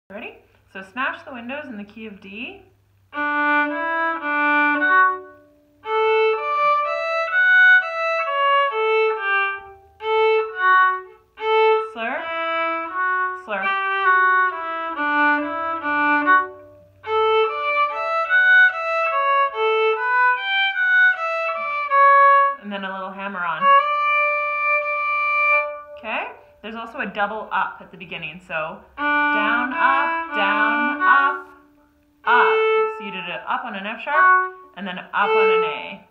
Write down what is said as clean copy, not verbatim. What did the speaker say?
Ready? So smash the windows in the key of D. Slur, slur. And then a little hammer on. Okay? There's also a double up at the beginning, so down, up, down, up, up. So you did an up on an F sharp, and then up on an A.